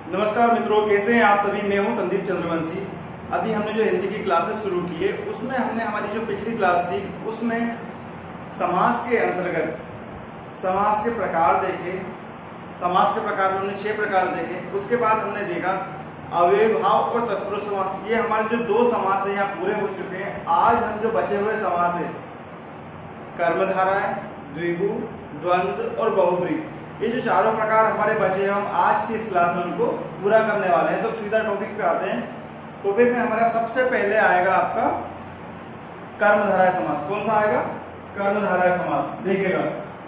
नमस्कार मित्रों, कैसे हैं आप सभी। मैं हूं संदीप चंद्रवंशी। अभी हमने जो हिंदी की क्लासेस शुरू की है उसमें हमने हमारी जो पिछली क्लास थी उसमें समास के अंतर्गत समास के प्रकार देखे। समास के प्रकार में हमने 6 प्रकार देखे। उसके बाद हमने देखा अव्ययीभाव और तत्पुरुष समास। ये हमारे जो 2 समास है यहाँ पूरे हो चुके हैं। आज हम जो बचे हुए समास है कर्मधारय, द्विगु, द्वंद्व और बहुब्रीहि, ये जो चारों प्रकार हमारे बचे हैं हम आज की इस क्लास में उनको पूरा करने वाले हैं। तो सीधा टॉपिक पे आते हैं। टॉपिक में हमारा सबसे पहले आएगा आपका कर्मधारय समास। कौन सा आएगा? कर्मधारय समास। देखिएगा,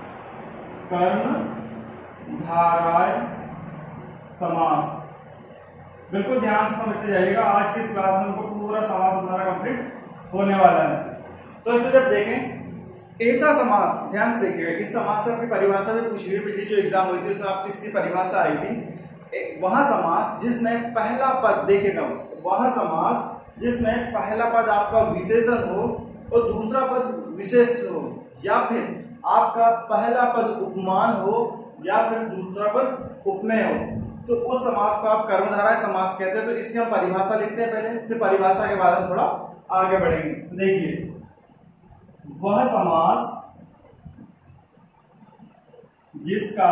कर्मधारय समास बिल्कुल ध्यान से समझते जाइएगा। आज की इस क्लास में उनको पूरा समास हमारा कंप्लीट होने वाला है। तो इसमें जब देखें ऐसा समास, ध्यान से देखिएगा, इस समास से आपकी परिभाषा में पूछी हुई, पिछली जो एग्जाम हुई थी उसमें आपकी इसकी परिभाषा आई थी। वह समास जिसमें पहला पद, देखिएगा, वह समास जिसमें पहला पद आपका विशेषण हो और दूसरा पद विशेष हो, या फिर आपका पहला पद उपमान हो या फिर दूसरा पद उपमेय हो, तो उस समास को आप कर्मधारय समास कहते हैं। तो इसकी हम परिभाषा लिखते हैं पहले, फिर परिभाषा के बाद हम थोड़ा आगे बढ़ेंगे। देखिए, वह समास जिसका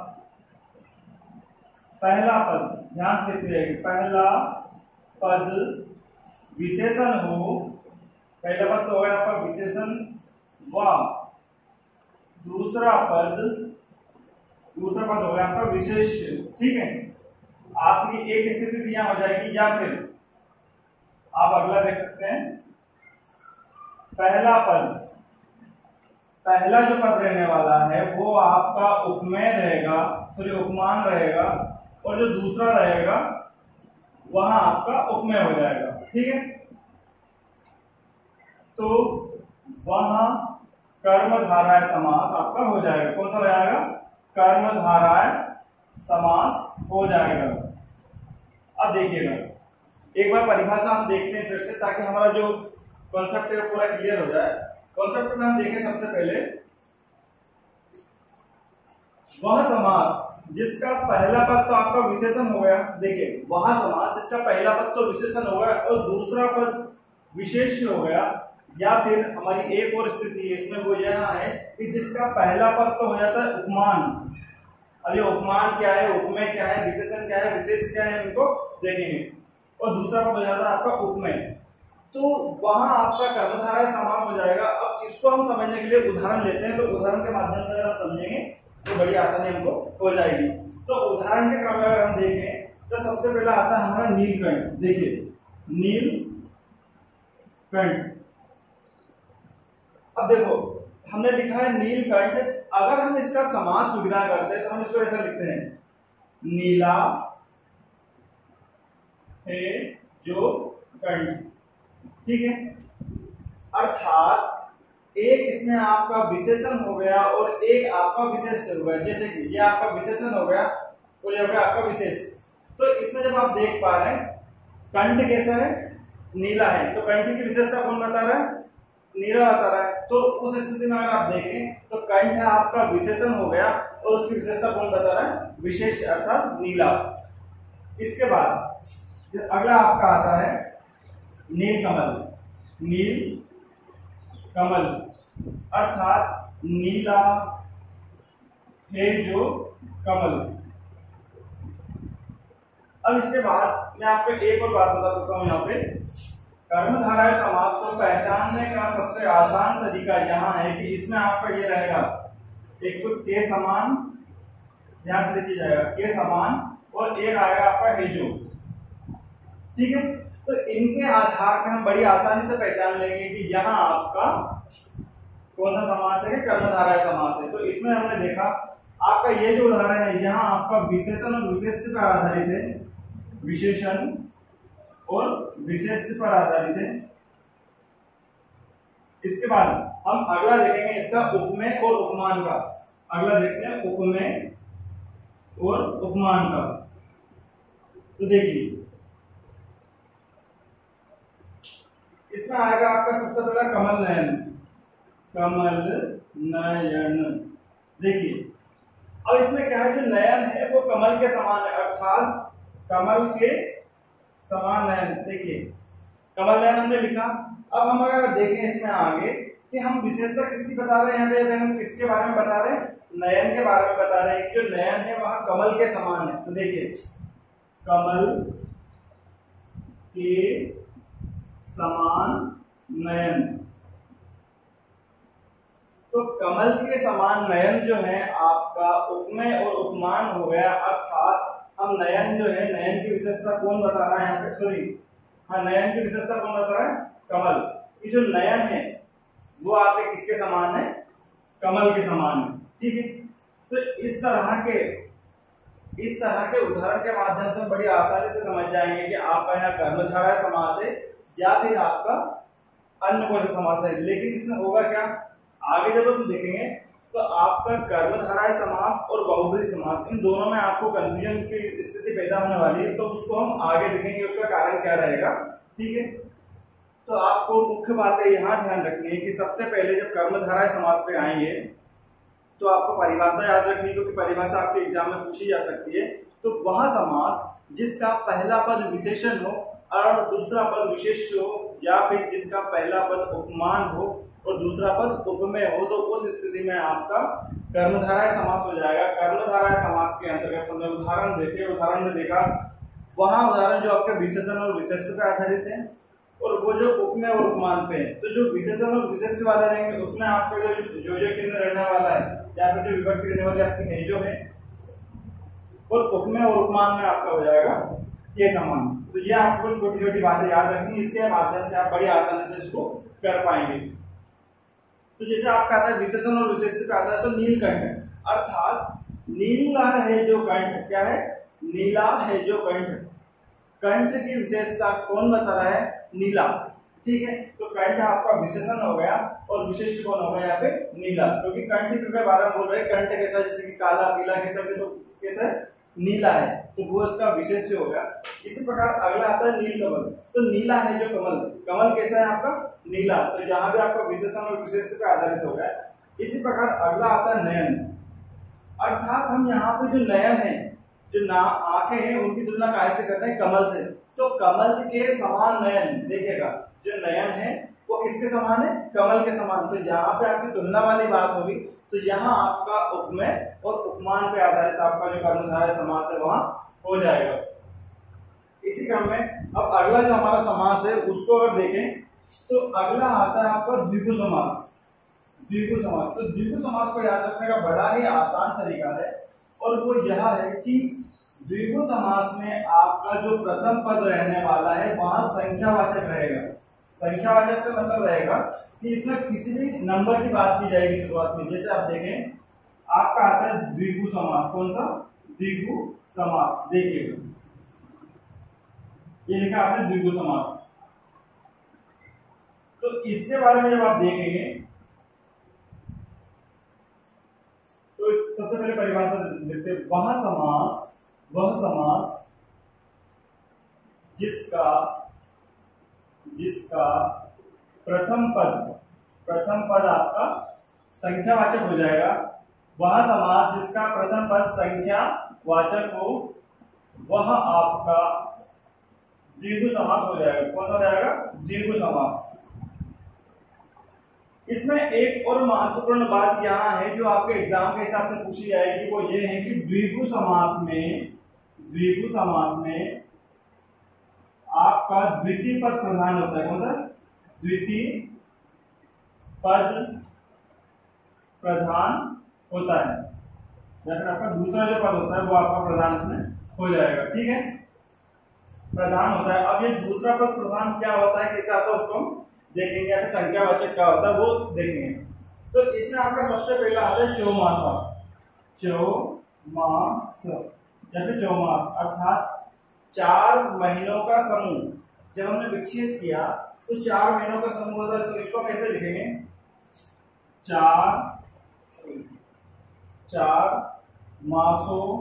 पहला पद, ध्यान से देखते रहिए, पहला पद विशेषण हो, पहला पद तो हो गया आपका विशेषण, व दूसरा पद हो गया आपका विशेष्य। ठीक है, आपकी एक स्थिति यहां हो जाएगी, या फिर आप अगला देख सकते हैं, पहला जो पद रहने वाला है वो आपका उपमेय रहेगा, सॉरी उपमान रहेगा, और जो दूसरा रहेगा वहां आपका उपमेय हो जाएगा। ठीक है, तो वहां कर्मधारय समास आपका हो जाएगा। कौन सा हो जाएगा? कर्मधारय समास हो जाएगा। अब देखिएगा, एक बार परिभाषा हम देखते हैं फिर से, ताकि हमारा जो कॉन्सेप्ट है वो पूरा क्लियर हो जाए। कॉन्सेप्ट में हम देखें सबसे पहले, वह समास जिसका पहला पद तो आपका विशेषण हो गया। देखिए, वह समास जिसका पहला पद तो विशेषण हो गया और दूसरा पद विशेष हो गया, या फिर हमारी एक और स्थिति है इसमें, वो यह है कि जिसका पहला पद तो हो जाता है उपमान। अब ये उपमान क्या है, उपमेय क्या है, विशेषण क्या है, विशेष क्या है, इनको देखेंगे, और दूसरा पद हो जाता है आपका उपमेय। तो वहां आपका कर्मधारय समास हो जाएगा। अब इसको हम समझने के लिए उदाहरण लेते हैं। तो उदाहरण के माध्यम से अगर हम समझेंगे तो बड़ी आसानी हमको हो जाएगी। तो उदाहरण के क्रम में अगर हम देखें तो सबसे पहला आता है हमारा नीलकंठ। देखिए, नीलकंठ। अब देखो, हमने लिखा है नीलकंठ। अगर हम इसका समास विग्रह करते हैं तो हम इसको ऐसा लिखते हैं, नीला है जो कंठ। ठीक है, अर्थात एक इसमें आपका विशेषण हो गया और एक आपका विशेष हो गया। जैसे कि ये आपका विशेषण हो गया और ये हो गया आपका विशेष। तो इसमें जब आप देख पा रहे हैं कंठ कैसा है, नीला है, तो कंठ की विशेषता कौन बता रहा है? नीला बता रहा है। तो उस स्थिति में अगर आप देखें तो कंठ आपका विशेषण हो गया और उसकी विशेषता कौन बता रहा है? विशेष, अर्थात नीला। इसके बाद अगला आपका आता है नीलकमल। नीलकमल अर्थात नीला है जो कमल। अब इसके बाद मैं आपको एक और बात बता सकता हूं, यहाँ पे कर्मधारय समास को पहचानने का सबसे आसान तरीका यहाँ है कि इसमें आपका ये रहेगा, एक तो के समान, ध्यान से देखिए जाएगा, के समान, और एक आएगा आपका है जो। ठीक है, तो इनके आधार पे हम बड़ी आसानी से पहचान लेंगे कि यहाँ आपका कौन सा समास है, कर्मधारय समास है। तो इसमें हमने देखा आपका ये जो उदाहरण है, यहाँ आपका विशेषण और विशेष्य पर आधारित है, विशेषण और विशेष्य पर आधारित है। इसके बाद हम अगला देखेंगे इसका उपमेय और उपमान का। अगला देखते हैं उपमेय और उपमान का। तो देखिए, इसमें आएगा आपका सबसे पहला कमल नयन। कमल नयन, देखिए, अब इसमें क्या है, जो नयन है वो कमल के समान है, अर्थात कमल के समान नयन। देखिए कमल नयन हमने लिखा। अब हम अगर देखें इसमें आगे कि हम विशेषता किसकी बता रहे हैं, यहाँ पे हम किसके बारे में बता रहे हैं, नयन के बारे में बता रहे हैं। जो नयन है वहां कमल के समान है। तो देखिए कमल के समान नयन, तो कमल के समान नयन जो है आपका उपमेय और उपमान हो गया। अर्थात हम नयन जो है, नयन की विशेषता कौन बता रहा है यहाँ पे, सॉरी हाँ, नयन की विशेषता कौन बता रहा है, कमल की जो नयन है वो आपके किसके समान है, कमल के समान है। ठीक है, तो इस तरह के उदाहरण के माध्यम से बड़ी आसानी से समझ जाएंगे कि आपका यहाँ कर्मधारय समास है या फिर आपका अन्य कोई समास है। लेकिन इसमें होगा क्या, आगे जब हम देखेंगे तो आपका कर्मधारय समास और बहुब्रीहि समास, इन दोनों में आपको कंफ्यूजन की स्थिति पैदा होने वाली है। तो उसको हम आगे देखेंगे, उसका कारण क्या रहेगा। ठीक है, तो आपको मुख्य बातें यहाँ ध्यान रखनी है कि सबसे पहले जब कर्मधारय समास पे आएंगे तो आपको परिभाषा याद रखनी है, क्योंकि परिभाषा आपके एग्जाम में पूछी जा सकती है। तो वह समास जिसका पहला पद विशेषण हो और दूसरा पद विशेष हो, या फिर जिसका पहला पद उपमान हो और दूसरा पद उपमेय हो, तो उस स्थिति में आपका कर्मधारय समास हो जाएगा। कर्मधारय समास के अंतर्गत हमने उदाहरण देखे, उदाहरण में देखा वहां उदाहरण जो आपके विशेषण और विशेष्य पर आधारित है, और वो जो उपमेय और उपमान पे है। तो जो विशेषण और विशेष्य वाले रहेंगे उसमें आपका जो चिन्ह रहने वाला है या फिर जो विभक्ति रहने वाली आपकी है जो है, और उपमेय और उपमान में आपका हो जाएगा के समान। तो ये आपको छोटी छोटी बातें याद रखनी, इसके माध्यम से आप बड़ी आसानी से इसको कर पाएंगे। तो जैसे आपका आता है विशेषण और विशेष्य का आता है तो नीलकंठ, अर्थात नीला है जो कंठ, क्या है, नीला है जो कंठ, कंठ की विशेषता कौन बता रहा है, नीला। ठीक है, तो कंठ आपका विशेषण हो गया और विशेष कौन हो गया यहाँ पे, नीला, क्योंकि कंठ के बारे में बोल रहे हैं। कंठ कैसा, जैसे कि काला पीला कैसा, तो कैसा नीला है, तो वो इसका विशेष हो गया। इसी प्रकार अगला आता है नीलकमल, तो नीला है जो कमल, कमल कैसा है आपका, नीला, तो जहां भी आपका विशेषण और विशेष पे आधारित हो गया। इसी प्रकार अगला आता है नयन, अर्थात हम यहाँ पे जो नयन है, जो आंखें हैं, उनकी तुलना कैसे करते हैं, कमल से। तो कमल के समान नयन, देखिएगा जो नयन है वो किसके समान है, कमल के समान। तो यहाँ पे आपकी तुलना वाली बात होगी, तो यहाँ आपका उपमेय और उपमान पे आधारित आपका जो कर्मधारय समास है वहां हो जाएगा। इसी क्रम में अब अगला जो हमारा समास है उसको अगर देखें तो अगला आता है आपका द्विगु समास। द्विगु समास, तो द्विगु समास को याद रखने का बड़ा ही आसान तरीका है, और वो यह है कि द्विगु समास में आपका जो प्रथम पद रहने वाला है वहां संख्यावाचक रहेगा। संख्यावाचक से मतलब रहेगा कि इसमें किसी भी नंबर की बात की जाएगी शुरुआत में। जैसे आप देखें आपका आता है द्विगु समास, कौन सा, द्विगु समास, देखिएगा ये लिखा आपने द्विगु समास। तो इसके बारे में जब आप देखेंगे तो सबसे पहले परिभाषा देखते हैं, वह समास जिसका प्रथम पद आपका संख्यावाचक हो जाएगा। वह समास जिसका प्रथम पद संख्यावाचक हो वह आपका द्विगु समास हो जाएगा। कौन सा हो जाएगा, द्विगु समास। इसमें एक और महत्वपूर्ण बात यहाँ है जो आपके एग्जाम के हिसाब से पूछी जाएगी, वो ये है कि द्विगु समास में आपका द्वितीय पद प्रधान होता है। कौन सा, द्वितीय पद प्रधान होता है, या फिर आपका दूसरा जो पद होता है वो आपका प्रधान इसमें हो जाएगा। ठीक है, प्रधान होता है। अब ये दूसरा पद प्रधान क्या होता है, कैसे आता है उसको हम देखेंगे, या फिर संख्यावाचक क्या होता है वो देखेंगे। तो इसमें आपका सबसे पहला आता है चौमासा, या फिर चौमास, अर्थात 4 महीनों का समूह। जब हमने विच्छेद किया तो 4 महीनों का समूह होता है, तो इसको कैसे लिखेंगे, 4 मासों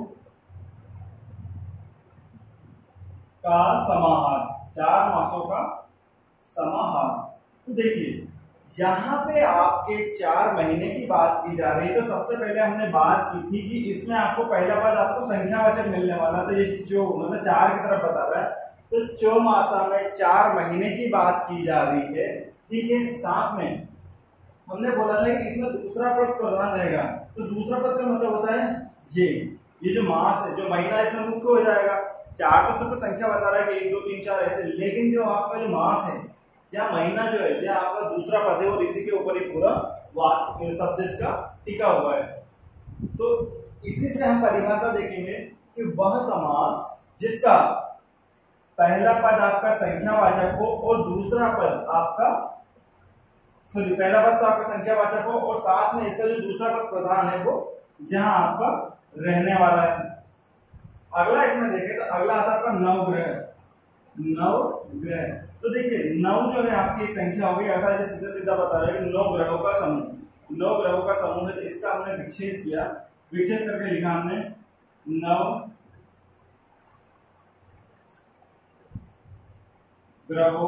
का समाहार, 4 मासों का समाहार। तो देखिए यहाँ पे आपके 4 महीने की बात की जा रही है। तो सबसे पहले हमने बात की थी कि इसमें आपको पहला पद आपको संख्यावाचक मिलने वाला, तो ये जो मतलब 4 की तरफ बता रहा है, तो चौमासा में 4 महीने की बात की जा रही है, ठीक है। साथ में हमने बोला था कि इसमें दूसरा पद प्रधान रहेगा, तो दूसरा पद का मतलब होता है ये जो मास है, जो महीना इसमें मुख्य हो जाएगा। 4 तो सिर्फ संख्या बता रहा है कि 1 2 3 4 ऐसे, लेकिन जो आपका जो मास है, जहाँ महीना जो है, जहाँ आपका दूसरा पद है, और इसी के ऊपर ही पूरा शब्द इसका टिका हुआ है। तो इसी से हम परिभाषा देखेंगे कि वह समास जिसका पहला पद आपका संख्यावाचक हो और दूसरा पद आपका पहला पद तो आपका संख्यावाचक हो और साथ में इसका जो दूसरा पद प्रधान है वो जहां आपका रहने वाला है। अगला इसमें देखें तो अगला आता है आपका नवग्रह। नवग्रह तो देखिए, नव जो है आपकी एक संख्या होगी, अर्थात ये सीधा सीधा बता रहा है कि 9 ग्रहों का समूह, 9 ग्रहों का समूह है। तो इसका हमने विच्छेद किया, विच्छेद करके लिखा हमने 9 ग्रहों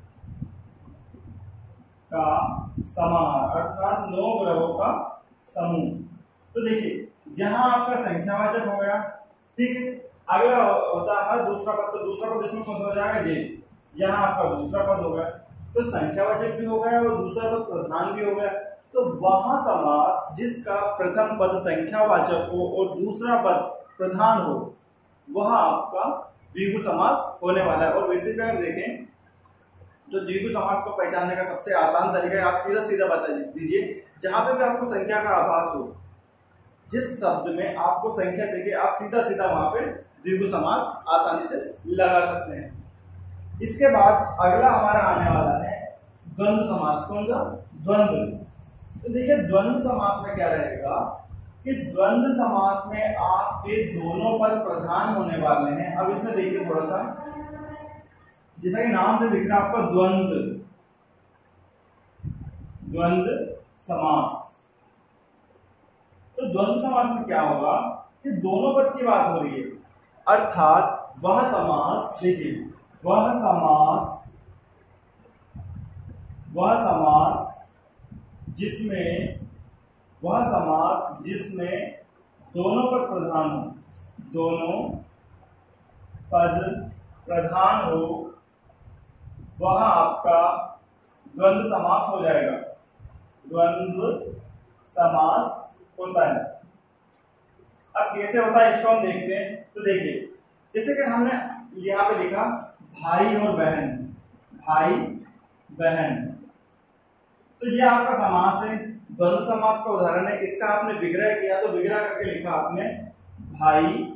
का समाहार, अर्थात 9 ग्रहों का समूह। तो देखिए, जहां आपका संख्यावाचक हो गया, ठीक है। अगला होता है दूसरा पद, तो दूसरा पद इसमें कौन सा हो जाएगा, ये यहाँ आपका दूसरा पद हो गया, तो संख्यावाचक भी हो गया और दूसरा पद प्रधान भी हो गया। तो वहां समास जिसका प्रथम पद संख्यावाचक हो और दूसरा पद प्रधान हो, वह आपका द्विगु समास होने वाला है। और वैसे भी अगर देखें तो द्विगु समास को पहचानने का सबसे आसान तरीका है, आप सीधा सीधा बता दीजिए, जहां पे भी आपको संख्या का आभास हो, जिस शब्द में आपको संख्या देखे, आप सीधा सीधा वहां पे द्विगु समास आसानी से लगा सकते हैं। इसके बाद अगला हमारा आने वाला है द्वंद्व समास। कौन सा, द्वंद्व। तो देखिए, द्वंद्व समास में क्या रहेगा कि द्वंद्व समास में आपके दोनों पद प्रधान होने वाले हैं। अब इसमें देखिए थोड़ा सा, जैसा कि नाम से दिख रहा है आपका द्वंद्व, द्वंद्व समास। तो द्वंद्व समास में क्या होगा कि दोनों पद की बात हो रही है, अर्थात वह समास, देखिए वह समास जिसमें दोनों पद प्रधान हो, दोनों पद प्रधान हो, वह आपका द्वंद्व समास हो जाएगा, द्वंद्व समास होता है। अब कैसे होता है इसको हम देखते हैं। तो देखिए, जैसे कि हमने यहाँ पे लिखा भाई और बहन, भाई बहन, तो ये आपका समास है, द्वंद्व समास का उदाहरण है। इसका आपने विग्रह किया, तो विग्रह करके लिखा आपने भाई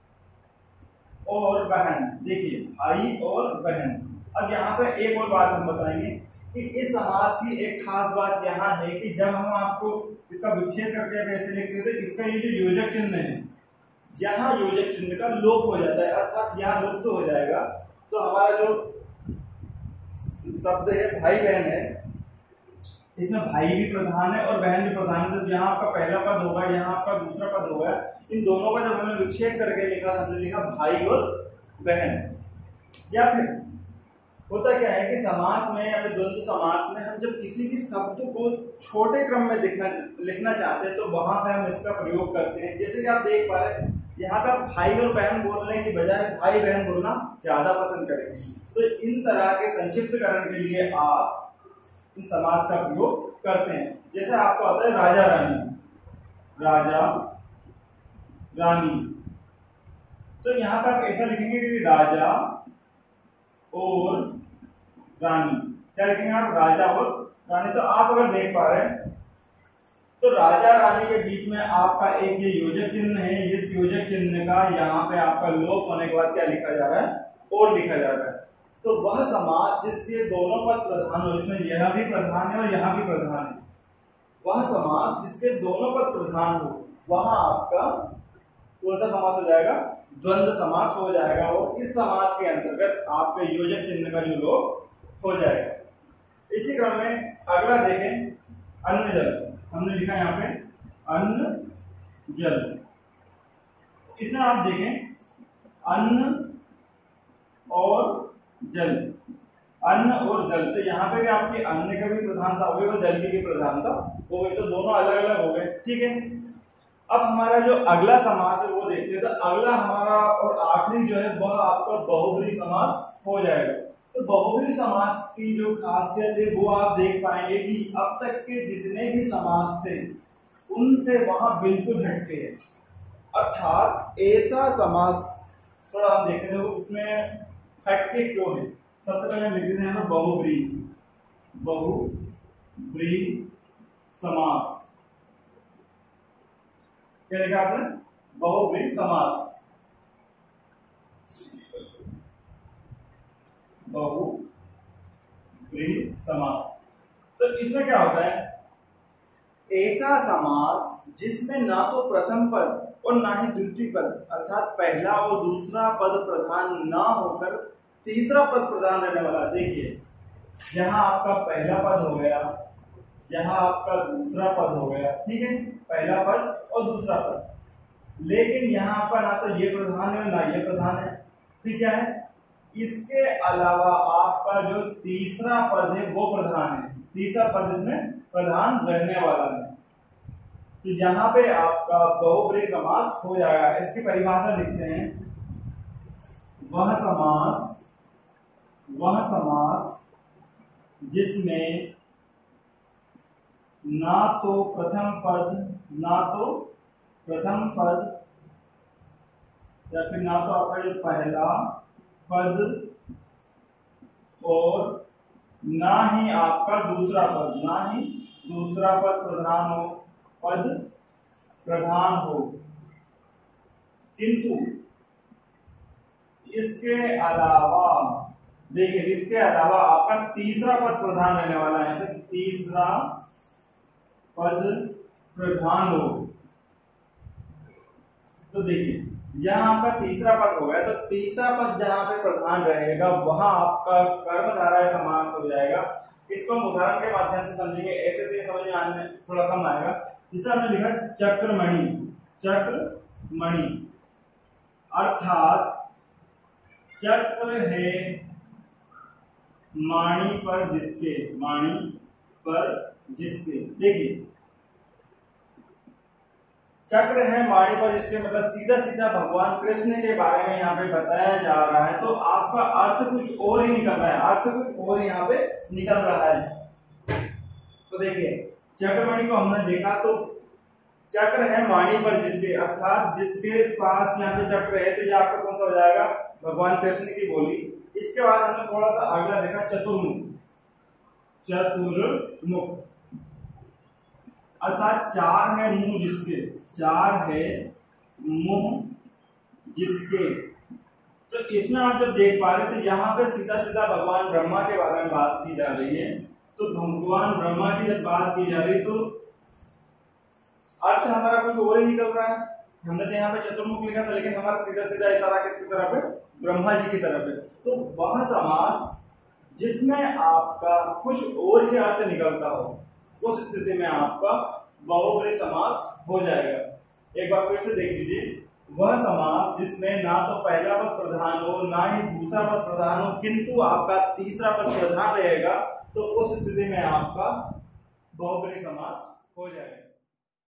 और बहन। देखिए, भाई और बहन। अब यहाँ पे एक और बात हम बताएंगे कि इस समास की एक खास बात यहाँ है कि जब हम आपको इसका विच्छेद करके ऐसे लिखते हैं, तो इसका ये जो योजक चिन्ह है, जहां योजक चिन्ह का लोप हो जाता है, अर्थात यहाँ लुप्त हो जाएगा, तो हमारा जो शब्द है भाई बहन है, इसमें भाई भी प्रधान है और बहन भी प्रधान है। तो यहाँ आपका पहला पद होगा, यहाँ आपका दूसरा पद होगा। इन दोनों का जब हमने विच्छेद करके लिखा, हमने लिखा भाई और बहन। या फिर होता क्या है कि समास में या फिर द्वंद्व समास में हम जब किसी भी शब्द को छोटे क्रम में लिखना चाहते हैं, तो वहां पे हम इसका प्रयोग करते हैं। जैसे कि आप देख पा रहे हैं, यहाँ पे भाई और बहन बोलने की बजाय भाई बहन बोलना ज्यादा पसंद करेंगे। तो इन तरह के संक्षिप्तकरण के लिए आप इन समास का प्रयोग करते हैं। जैसे आपको आता है राजा रानी, राजा रानी, तो यहाँ पे आप ऐसा लिखेंगे कि राजा और रानी। क्या लिखेंगे आप, राजा और रानी। तो आप अगर देख पा रहे हैं, तो राजा रानी के बीच में आपका एक ये योजक चिन्ह है। इस योजक चिन्ह का यहाँ पे आपका लोप होने के बाद क्या लिखा जा रहा है, और लिखा जा रहा है। तो वह समास जिसके दोनों पद प्रधान हो, इसमें यह भी प्रधान है और यहाँ भी प्रधान है, वह समास जिसके दोनों पद प्रधान हो, वह आपका कौन सा समास हो जाएगा, द्वंद्व समास हो जाएगा। और इस समास के अंतर्गत आपके योजक चिन्ह का जो लोप हो जाएगा। इसी क्रम में अगला देखें, अन्न जल। हमने लिखा यहाँ पे अन्न जल। इसमें आप देखें अन्न और जल, अन्न और जल, तो यहाँ पे भी आपकी अन्न का भी प्रधानता हो गई और जल की भी प्रधानता हो गई, तो दोनों अलग अलग हो गए। ठीक है, अब हमारा जो अगला समास है वो देखते हैं। तो अगला हमारा और आखिरी जो है वह आपका बहुब्रीहि समास हो जाएगा। तो बहुब्रीहि समास की जो खासियत है वो आप देख पाएंगे कि अब तक के जितने भी समास थे उनसे वहां बिल्कुल हटके है, अर्थात ऐसा समास थोड़ा हम देखते हैं उसमें हटके क्यों है। सबसे पहले हम लिख देते हैं बहुब्रीहि, बहुब्रीहि समास। क्या लिखा आपने? बहुब्रीहि समास, बहुब्रीहि समास। तो इसमें क्या होता है, ऐसा समास जिसमें ना तो प्रथम पद और ना ही द्वितीय पद अर्थात पहला और दूसरा पद प्रधान ना होकर तीसरा पद प्रधान रहने वाला। देखिए यहाँ आपका पहला पद हो गया, यहाँ आपका दूसरा पद हो गया, ठीक है, पहला पद और दूसरा पद, लेकिन यहाँ पर ना तो ये प्रधान है ना ये प्रधान है। फिर क्या है, इसके अलावा आपका जो तीसरा पद है वो प्रधान है, तीसरा पद इसमें प्रधान रहने वाला है। तो यहाँ पे आपका बहुब्रीहि समास हो जाएगा। इसकी परिभाषा लिखते हैं, वह समास जिसमें ना तो प्रथम पद या फिर ना तो आपका जो पहला पद और ना ही आपका दूसरा पद प्रधान हो, किंतु इसके अलावा देखिए इसके अलावा आपका तीसरा पद प्रधान रहने वाला है। तो तीसरा पद प्रधान हो, तो देखिए जहां आपका तीसरा पद हो गया तो तीसरा पद जहां पे प्रधान रहेगा वहां आपका कर्मधारय समास हो जाएगा। इसको हम उदाहरण के माध्यम से समझेंगे, ऐसे तो समझ में आने थोड़ा कम आएगा। जिससे हमने लिखा चक्रमणि अर्थात चक्र है माणी पर जिसके, देखिए चक्र है माणी पर जिसके मतलब सीधा सीधा भगवान कृष्ण के बारे में यहाँ पे बताया जा रहा है। तो आपका अर्थ कुछ और ही निकल रहा है, अर्थ कुछ और यहाँ पे निकल रहा है। तो देखिए चक्रमणि को हमने देखा तो चक्र है माणी पर जिसके, अर्थात जिसके पास यहाँ पे चक्र है, तो ये आपका कौन सा हो जाएगा, भगवान कृष्ण की बोली। इसके बाद हमने थोड़ा सा अगला देखा चतुर्मुख अर्थात चार है मुंह जिसके। तो इसमें आप जब देख पा रहे तो यहाँ पे सीधा सीधा भगवान ब्रह्मा के बारे में बात की जा रही है। तो भगवान ब्रह्मा की जब बात की जा रही तो अर्थ हमारा कुछ और ही निकल रहा है। हमने तो यहाँ पे चतुर्मुख लिखा था, लेकिन हमारा सीधा सीधा इशारा किसकी तरफ है, ब्रह्मा जी की तरफ है। तो वह समास जिसमें आपका कुछ और ही अर्थ निकलता हो, उस स्थिति में आपका बहुब्रीहि समास हो जाएगा। एक बार फिर से देख लीजिए, वह समास जिसमें ना तो पहला पद प्रधान हो ना ही दूसरा पद प्रधान हो, किंतु आपका तीसरा पद प्रधान रहेगा, तो उस स्थिति में आपका बहुब्रीहि समास हो जाएगा।